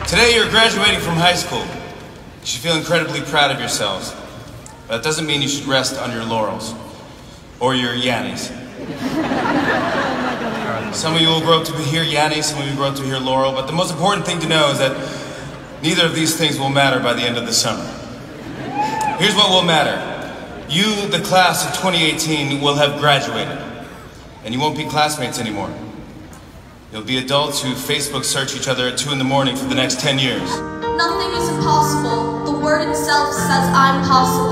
Today you're graduating from high school. You should feel incredibly proud of yourselves. But that doesn't mean you should rest on your laurels. Or your Yannies. Some of you will grow up to hear Yanni, some of you will grow up to hear Laurel, but the most important thing to know is that neither of these things will matter by the end of the summer. Here's what will matter. You, the class of 2018, will have graduated. And you won't be classmates anymore. You'll be adults who Facebook search each other at 2 in the morning for the next 10 years. Nothing is impossible. The word itself says I'm possible.